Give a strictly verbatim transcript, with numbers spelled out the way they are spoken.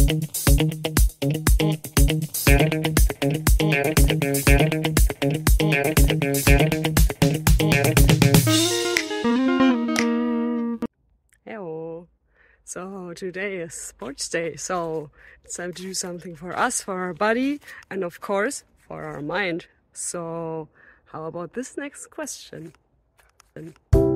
Hello. So today is sports day, so it's time to do something for us, for our body, and of course for our mind. So how about this next question?